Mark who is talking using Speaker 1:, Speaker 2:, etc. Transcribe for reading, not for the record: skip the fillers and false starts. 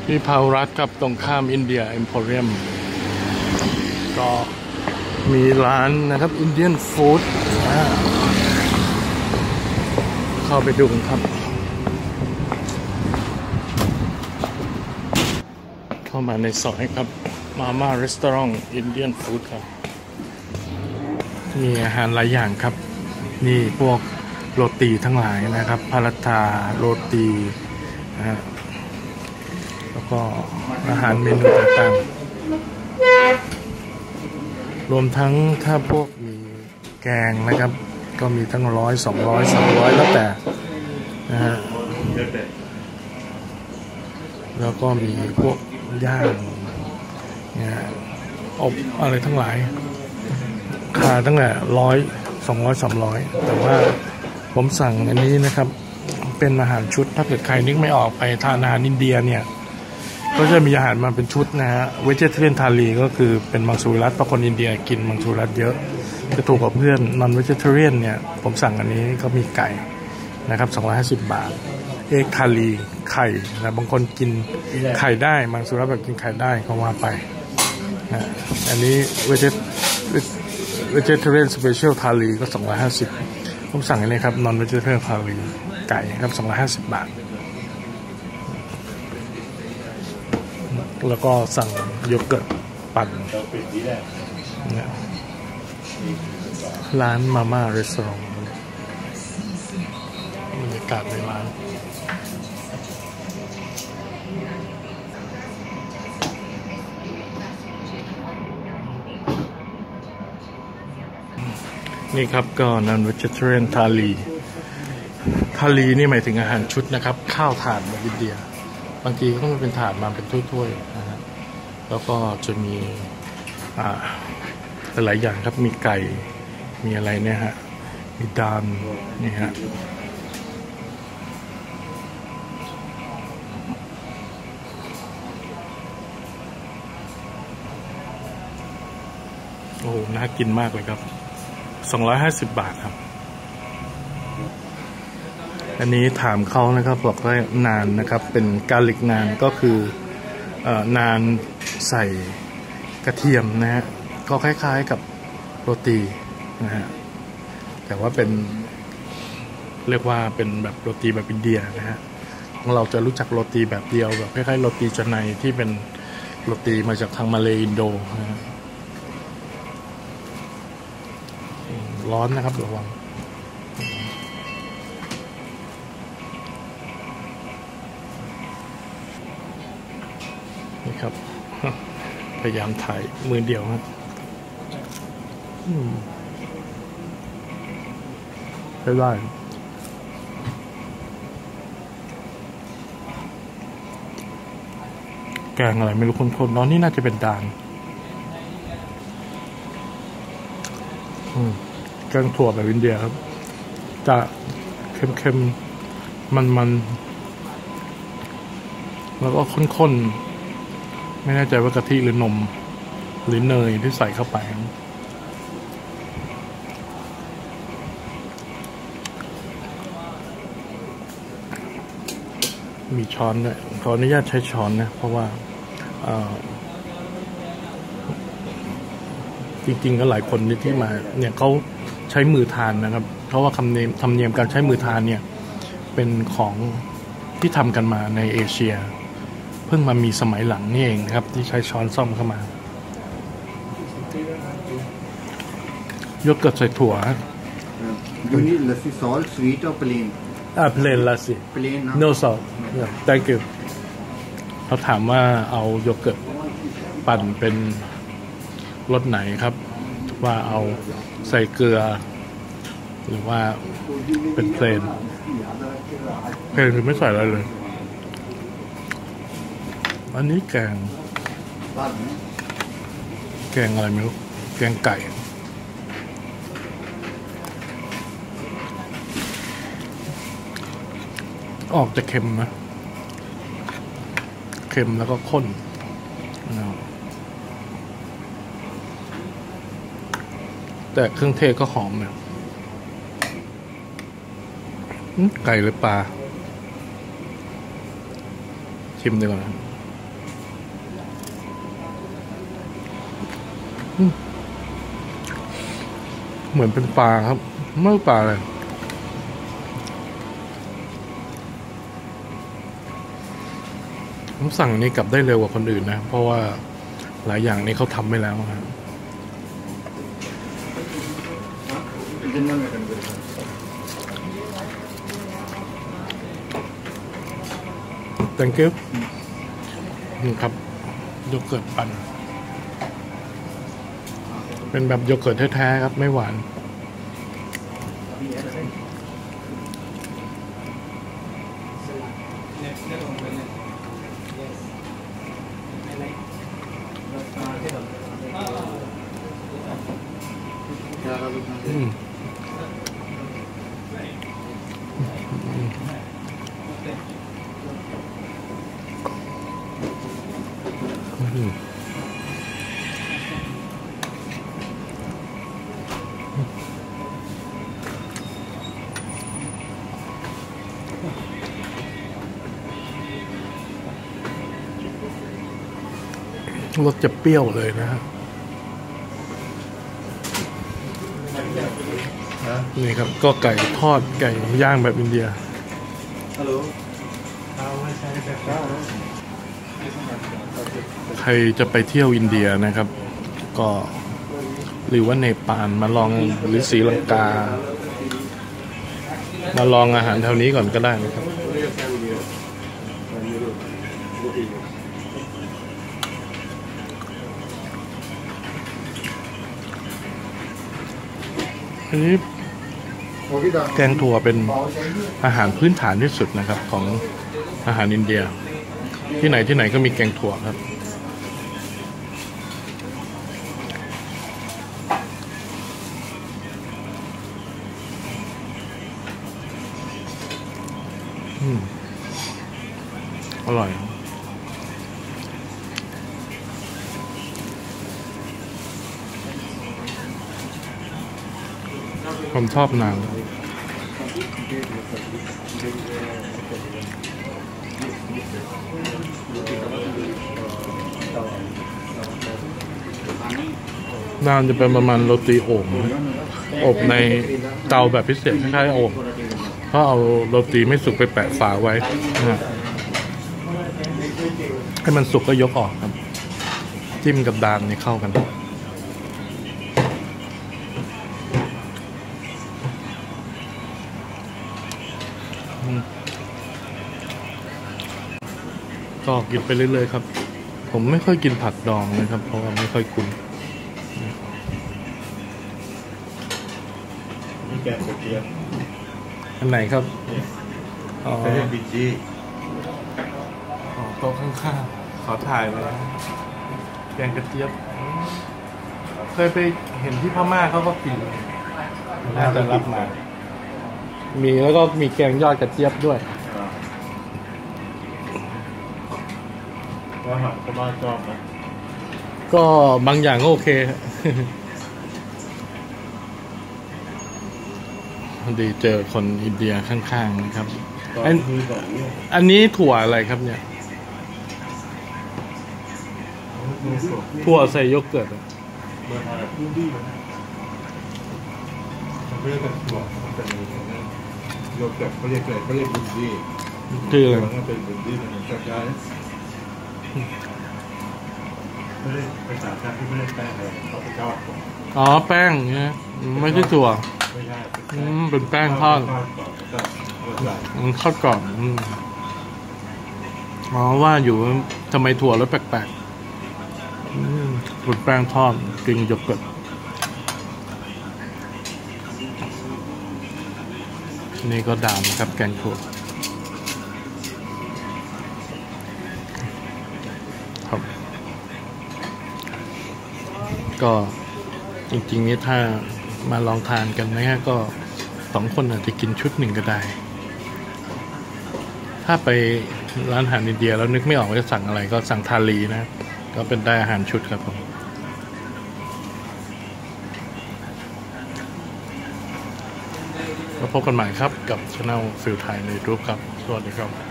Speaker 1: ที่พาวรัฐครับตรงข้ามอินเดียเอ็มโพเรียมก็มีร้านนะครับอินเดียนฟู้ดเข้าไปดูครับเข้ามาในซอยครับมาม่ารีสตอรองอินเดียนฟู้ดครับมีอาหารหลายอย่างครับนี่พวกโรตีทั้งหลายนะครับพาราธาโรตีนะฮะแล้วก็อาหารเมนูต่างๆรวมทั้งถ้าพวกมีแกงนะครับก็มีทั้ง100 200 300แล้วแต่นะฮะแล้วก็มีพวกย่างเนี่ยอบอะไรทั้งหลายค่าตั้งแต่100 200 300แต่ว่าผมสั่งอันนี้นะครับเป็นอาหารชุดถ้าเกิดใครนึกไม่ออกไปทานอาหารอินเดียเนี่ยก็จะมีอาหารมาเป็นชุดนะฮะเวจิเทเรียนทาลีก็คือเป็นมังสวิรัติเพราะคนอินเดียกินมังสวิรัติเยอะจะถูกกับเพื่อนนอนเวจิเทเรียนเนี่ยผมสั่งอันนี้ก็มีไก่นะครับ250 บาทเอกทาลีไข่นะบางคนกินไข่ได้มังสวิรัติแบบกินไข่ได้ก็ว่าไปนะอันนี้เวจิเทเรียนสเปเชียลทาลีก็250ผมสั่งอันนี้ครับนอนเวจิเทเรียนทาลีไก่ครับ250 บาทแล้วก็สั่งโยเกิร์ตปั่นเนี่ยร้านมาม่ารีสอร์ทบรรยากาศในร้านนี่ครับก็นันเวจิเทเรียนทาลีนี่หมายถึงอาหารชุดนะครับข้าวถาดแบบอินเดียบางทีก็ต้องเป็นถาดมาเป็นถ้วยๆนะฮะแล้วก็จะมีหลายอย่างครับมีไก่มีอะไรเนี่ยฮะมีดานนี่ฮะโอ้โหน่ากินมากเลยครับ250 บาทครับอันนี้ถามเขานะครับบอกว่านานนะครับเป็นกาลิกนานก็คือนานใส่กระเทียมนะฮะก็คล้ายๆกับโรตีนะฮะแต่ว่าเป็นเรียกว่าเป็นแบบโรตีแบบอินเดียนะฮะของเราจะรู้จักโรตีแบบเดียวแบบคล้ายๆโรตีจนัยที่เป็นโรตีมาจากทางมาเลอินโดนะฮะร้อนนะครับระวังนี่ครับพยายามถ่ายมือเดียวครับได้แกงอะไรไม่รู้คนๆน้องนี่น่าจะเป็นดานแกงถั่วแบบอินเดียครับจะเค็มๆมันแล้วก็ข้นๆไม่แน่ใจว่ากะทิหรือนมหรือเนยที่ใส่เข้าไปมีช้อนด้วยขออนุญาตใช้ช้อนนะเพราะว่าจริงๆก็หลายคนที่มาเนี่ยเขาใช้มือทานนะครับเพราะว่าธรรมเนียมการใช้มือทานเนี่ยเป็นของที่ทำกันมาในเอเชียเพิ่งมามีสมัยหลังนี่เองนะครับที่ใช้ช้อนซ่อมเข้ามาโยเกิร์ตใส่ถั่ว
Speaker 2: You need lassi salt, sweet or plain?
Speaker 1: Plain lassi.
Speaker 2: Plain.
Speaker 1: No salt. Yeah, thank you. เขาถามว่าเอาโยเกิร์ตปั่นเป็นรสไหนครับว่าเอาใส่เกลือหรือว่าเป็นเพลนคือไม่ใส่อะไรเลยอันนี้แกงอะไรไม่รู้แกงไก่ออกจะเค็มนะเค็มแล้วก็ข้นแต่เครื่องเทศก็หอมเนี่ยไก่หรือปลาชิมดีกว่านะเหมือนเป็นปลาครับไม่ปลาเลยผมสั่งนี้กลับได้เร็วกว่าคนอื่นนะเพราะว่าหลายอย่างนี้เขาทำไว้แล้วครับ thank you นี่ครับโยเกิร์ตปั่นเป็นแบบโยเกิร์ตแท้ๆครับไม่หวานรสจะเปรี้ยวเลยนะครับนี่ครับก็ไก่ทอดไก่ย่างแบบอินเดียใครจะไปเที่ยวอินเดียนะครับ ก็หรือว่าเนปาลมาลองหรือศรีลังกามาลองอาหารแถวนี้ก่อนก็ได้นะครับอันนี้แกงถั่วเป็นอาหารพื้นฐานที่สุดนะครับของอาหารอินเดียที่ไหนก็มีแกงถั่วครับอร่อยผมชอบนางนางจะเป็นประมาณโรตีโอ่งอบในเตาแบบพิเศษคล้ายๆโอ่งเพราะเอาโรตีไม่สุกไปแปะฝาไว้ให้มันสุกก็ยกออกครับจิ้มกับดานนี่เข้ากันก็กินไปเรื่อยๆครับผมไม่ค่อยกินผักดองนะครับเพราะว่าไม่ค่อยคุ้น
Speaker 2: นี่แกงกระเทียม
Speaker 1: อันไหนครับ
Speaker 2: อ๋อบิจี
Speaker 1: โต๊ะข้างๆขอถ่ายเลยแกงกระเจี๊ยบเคยไปเห็นที่พม่าเขาก็กินน่าจะรับมามีแล้วก็มีแกงยอดกระเจี๊ยบด้วย
Speaker 2: อาหารพม่าชอบไหม
Speaker 1: ก็บางอย่างก็โอเคดีเจอคนอินเดียข้างๆนะครับอันนี้ถั่วอะไรครับเนี่ยถั่วใส่โยเกิร์ต
Speaker 2: เรียกถั่วโยเกิร์ตเขาเรียกบุนดี้
Speaker 1: คืออะไร
Speaker 2: มันเป็นบุนดี้มันคล้ายๆไม่ได้ภาษาชาติที่ไม่ได้แป้งเลยเขาไปทอด
Speaker 1: อ๋อแป้งเนี่ยไม่ใช่ถั่ว
Speaker 2: ไม่ใช่
Speaker 1: เป็นแป้งทอดมันทอดกรอบอ๋อว่าอยู่ทำไมถั่วแล้วแปลกๆเป็นแป้งทอดกินโยเกิร์ตนี่ก็ดามครับแกงถั่วครับก็จริงๆนี่ถ้ามาลองทานกันนะฮะก็2 คนอาจจะกินชุดหนึ่งก็ได้ถ้าไปร้านอาหารอินเดียแล้วนึกไม่ออกว่าจะสั่งอะไรก็สั่งทาลีนะก็เป็นได้อาหารชุดครับผมแล้วพบกันใหม่ครับกับ Channel ฟิลไทยในรูปครับสวัสดีครับ